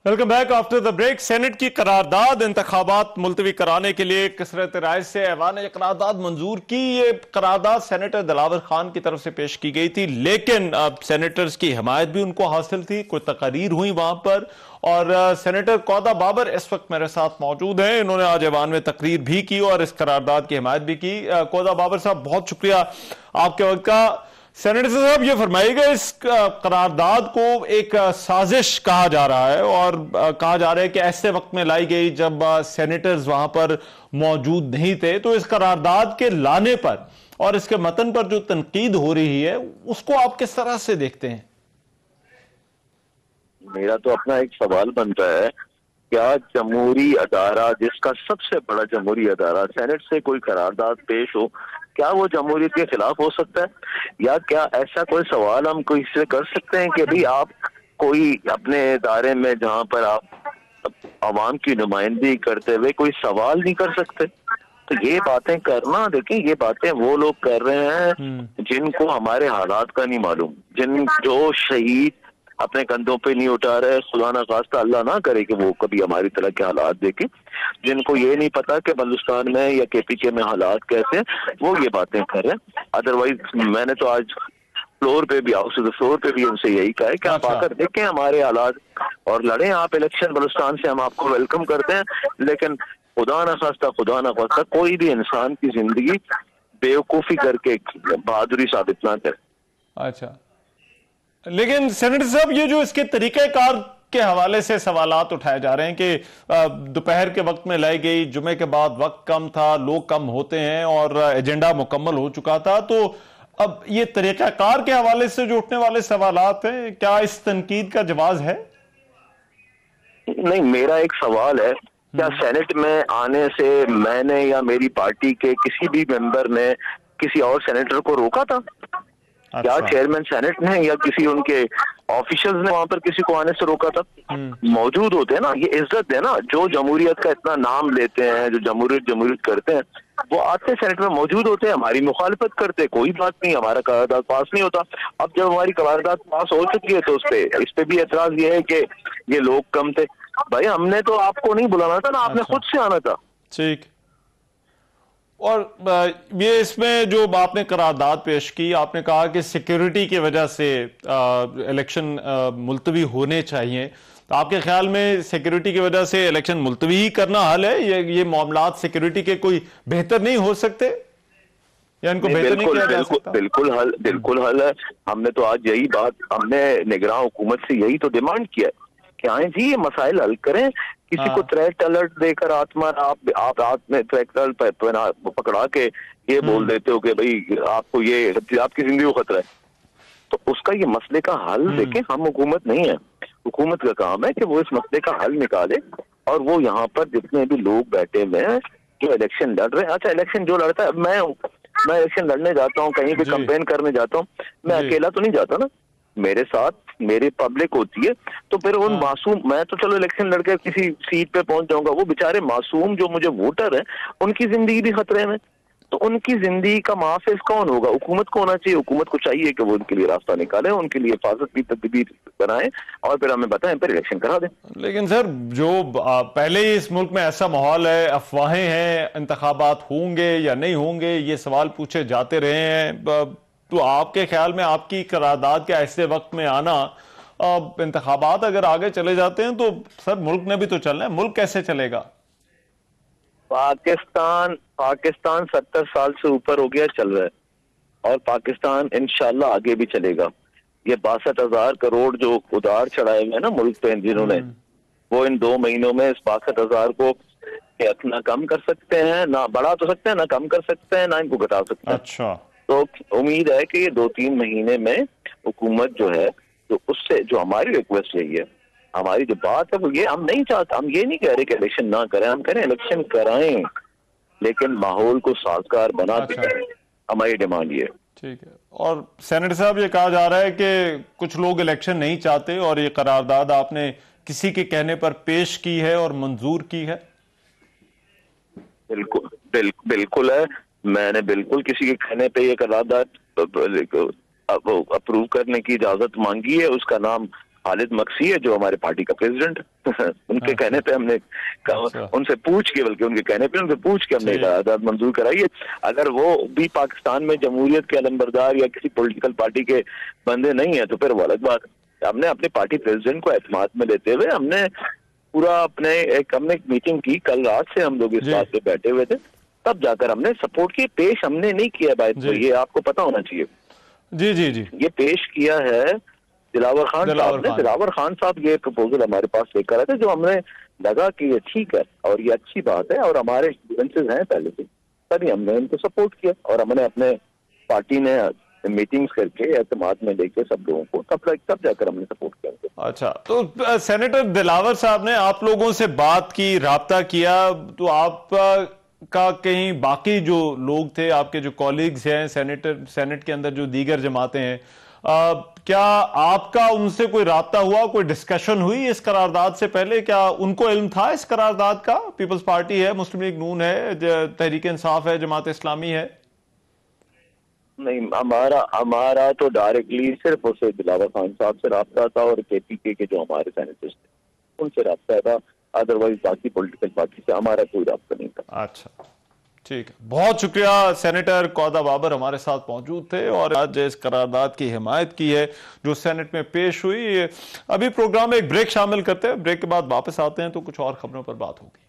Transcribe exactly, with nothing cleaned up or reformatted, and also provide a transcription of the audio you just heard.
Welcome back after the break. Senate की करारदाद इंतखाबात मुलतवी कराने के लिए कसरत राय से ऐवान ने करारदाद मंजूर की। ये करारदाद सेनेटर दिलावर खान की तरफ से पेश की गई थी, लेकिन अब सेनेटर्स की हिमायत भी उनको हासिल थी। कोई तकारीर हुई वहां पर और सेनेटर कौदा बाबर इस वक्त मेरे साथ मौजूद हैं। इन्होंने आज ऐवान में तकरीर भी की और इस करारदाद की हिमायत भी की। कौदा बाबर साहब, बहुत शुक्रिया आपके वक्त का। सेनेटर साहब, ये फरमाइएगा, इस करारदाद को एक साजिश कहा जा रहा है और कहा जा रहा है कि ऐसे वक्त में लाई गई जब सेनेटर्स वहां पर मौजूद नहीं थे। तो इस करारदाद के लाने पर और इसके मतन पर जो तनकीद हो रही है उसको आप किस तरह से देखते हैं? मेरा तो अपना एक सवाल बनता है, क्या जमहूरी अदारा, जिसका सबसे बड़ा जमहूरी अदारा सेनेट से कोई करारदाद पेश हो, क्या वो जमहूरियत के खिलाफ हो सकता है? या क्या ऐसा कोई सवाल हम कोई से कर सकते हैं कि भाई आप कोई अपने इदारे में जहां पर आप आवाम की नुमाइंदगी करते हुए कोई सवाल नहीं कर सकते? तो ये बातें करना, देखिए ये बातें वो लोग कर रहे हैं जिनको हमारे हालात का नहीं मालूम, जिन जो शहीद अपने कंधों पे नहीं उठा रहे, खुदा ना खास्ता अल्लाह ना करे कि वो कभी हमारी तरह के हालात देखें, जिनको ये नहीं पता कि बलूचिस्तान में या केपीके में हालात कैसे, वो ये बातें कर रहे हैं। अदरवाइज मैंने तो आज फ्लोर पे भी, हाउस फ्लोर पे भी उनसे यही कहा है कि आप आकर देखें हमारे हालात और लड़ें आप इलेक्शन। बलूचिस्तान से हम आपको वेलकम करते हैं, लेकिन खुदा ना खास्ता खुदा ना खास्ता कोई भी इंसान की जिंदगी बेवकूफी करके बहादुरी साबित ना करे। अच्छा, लेकिन सेनेटर साहब, ये जो इसके तरीक़ेकार के हवाले से सवालात उठाए जा रहे हैं कि दोपहर के वक्त में लाई गई, जुमे के बाद वक्त कम था, लोग कम होते हैं और एजेंडा मुकम्मल हो चुका था, तो अब ये तरीक़ाकार के हवाले से जो उठने वाले सवालात हैं, क्या इस तनकीद का जवाब है? नहीं, मेरा एक सवाल है, क्या सेनेट में आने से मैंने या मेरी पार्टी के किसी भी मेंबर ने किसी और सेनेटर को रोका था? अच्छा। क्या चेयरमैन सेनेट ने या किसी उनके ऑफिशियल्स ने वहां पर किसी को आने से रोका था? मौजूद होते हैं ना, ये इज्जत है ना, जो जमहूरियत का इतना नाम लेते हैं, जो जमहूरियत जमहूरियत करते हैं, वो आते सेनेट में मौजूद होते हैं, हमारी मुखालफत करते, कोई बात नहीं, हमारा करारदाद पास नहीं होता। अब जब हमारी करारदाद पास हो चुकी है तो उस पे इस पे भी एतराज ये है कि ये लोग कम थे। भाई, हमने तो आपको नहीं बुलाना था ना, आपने अच्छा। खुद से आना था। ठीक। और ये इसमें जो आपने करारदाद पेश की, आपने कहा कि सिक्योरिटी की वजह से इलेक्शन मुलतवी होने चाहिए, तो आपके ख्याल में सिक्योरिटी की वजह से इलेक्शन मुलतवी ही करना हल है? ये ये मामलात सिक्योरिटी के कोई बेहतर नहीं हो सकते या इनको नहीं, बेहतर नहीं किया जा बिल्कुल सकता? बिल्कुल हल बिल्कुल हल है। हमने तो आज यही बात, हमने निगरान हुकूमत से यही तो डिमांड किया है कि आए जी ये मसाइल हल करें। किसी को थ्रेट अलर्ट देकर आत्मा आप आप रात में थ्रेट अलर्ट पकड़ा के ये बोल देते हो कि भाई आपको ये आपकी जिंदगी को खतरा है, तो उसका ये मसले का हल देखें। हम हुकूमत नहीं है, हुकूमत का काम है कि वो इस मसले का हल निकाले और वो यहाँ पर जितने भी लोग बैठे हुए हैं जो इलेक्शन लड़ रहे हैं, अच्छा इलेक्शन जो लड़ता है, मैं मैं इलेक्शन लड़ने जाता हूँ, कहीं पे कंपेन करने जाता हूँ, मैं अकेला तो नहीं जाता ना, मेरे साथ मेरी पब्लिक होती है। तो फिर उन मासूम, मैं तो चलो इलेक्शन लड़के किसी सीट पे पहुंच जाऊंगा, वो बेचारे मासूम जो मुझे वोटर हैं उनकी जिंदगी भी खतरे में, तो उनकी जिंदगी का मुहाफिज कौन होगा? हुकूमत को होना चाहिए। हुकूमत को चाहिए कि वो उनके लिए रास्ता निकाले, उनके लिए हिफाजत की तदबीर बनाए और फिर हमें बताएं, फिर इलेक्शन करा दें। लेकिन सर, जो पहले ही इस मुल्क में ऐसा माहौल है, अफवाहें हैं, इंतखाबात होंगे या नहीं होंगे, ये सवाल पूछे जाते रहे हैं, तो आपके ख्याल में आपकी करारदाद के ऐसे वक्त में आना, अब इंतखाबात अगर आगे चले जाते हैं तो सर मुल्क ने भी तो चलना है, मुल्क कैसे चलेगा? पाकिस्तान पाकिस्तान सत्तर साल से ऊपर हो गया चल रहा है और पाकिस्तान इंशाल्लाह आगे भी चलेगा। ये बासठ हजार करोड़ जो उधार चढ़ाए हुए हैं ना मुल्क पे जिन्होंने, वो इन दो महीनों में इस बासठ हजार को ना कम कर सकते हैं, ना बढ़ा तो सकते हैं, ना कम कर सकते हैं, ना इनको घटा सकते हैं। अच्छा, तो उम्मीद है कि ये दो तीन महीने में हुकूमत जो है, तो उससे जो हमारी रिक्वेस्ट यही है, हमारी जो बात है वो ये, हम नहीं चाहते, हम ये नहीं कह रहे कि इलेक्शन ना करें, हम कह रहे हैं इलेक्शन कराएं लेकिन माहौल को साजगार बना के करें। हमारी डिमांड ये है। ठीक है। और सेनेटर साहब, ये कहा जा रहा है कि कुछ लोग इलेक्शन नहीं चाहते और ये करारदाद आपने किसी के कहने पर पेश की है और मंजूर की है? बिल्कुल बिल, बिल्कुल है, मैंने बिल्कुल किसी के कहने पे ये करारदाद अप्रूव करने की इजाजत मांगी है। उसका नाम खालिद मक्सी है जो हमारे पार्टी का प्रेसिडेंट उनके अच्छा। कहने पे हमने अच्छा। उनसे पूछ के, बल्कि उनके कहने पे उनसे पूछ के हमने करारदाद मंजूर कराई है। अगर वो भी पाकिस्तान में जमहूरियत के अलंबरदार या किसी पॉलिटिकल पार्टी के बंदे नहीं है तो फिर वो अलग बात है। हमने अपने पार्टी प्रेसिडेंट को एतमाद में लेते हुए हमने पूरा अपने एक हमने एक मीटिंग की, कल रात से हम लोग इस बात पे बैठे हुए थे, तब जाकर हमने सपोर्ट की। पेश हमने नहीं किया भाई, तो ये आपको पता होना चाहिए। जी जी जी ये पेश किया है दिलावर खान साहब ने। दिलावर खान साहब ये प्रपोजल हमारे पास लेकर आए थे, जो हमने लगा कि ये ठीक है और ये अच्छी बात है और हमारे ग्रीवेंसेस हैं पहले से, तभी हमने इनको सपोर्ट किया और हमने अपने पार्टी ने मीटिंग्स करके एतमाद में लेके सब लोगों को तब तब जाकर हमने सपोर्ट किया। अच्छा, तो सेनेटर दिलावर साहब ने आप लोगों से बात की, राब्ता किया, तो आप का कहीं बाकी जो लोग थे, आपके जो कॉलीग्स हैं सेनेटर सेनेट के अंदर जो दीगर जमातें हैं, आ, क्या आपका उनसे कोई राब्ता हुआ, कोई डिस्कशन हुई इस करारदाद से पहले? क्या उनको इल्म था इस करारदाद का? पीपल्स पार्टी है, मुस्लिम लीग नून है, तहरीक इंसाफ है, जमात इस्लामी है। नहीं, हमारा हमारा तो डायरेक्टली सिर्फ उसे दिलावर खान साहब से राब्ता था और केपीके के जो हमारे सेनेटर्स थे उनसे राब्ता था। अदरवाइज बाकी पॉलिटिकल पार्टी से हमारा कोई राब्ता नहीं था। अच्छा, ठीक है, बहुत शुक्रिया। सेनेटर कौदा बाबर हमारे साथ मौजूद थे और आज इस करारदाद की हिमायत की है जो सेनेट में पेश हुई। अभी प्रोग्राम में एक ब्रेक शामिल करते हैं, ब्रेक के बाद वापस आते हैं तो कुछ और खबरों पर बात होगी।